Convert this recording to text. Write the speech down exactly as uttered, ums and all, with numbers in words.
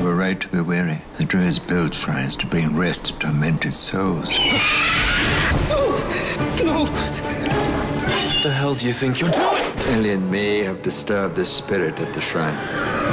a right to be wary. The Druids build shrines to bring rest to tormented souls. No! No! What the hell do you think you're doing? Alien may have disturbed the spirit at the shrine.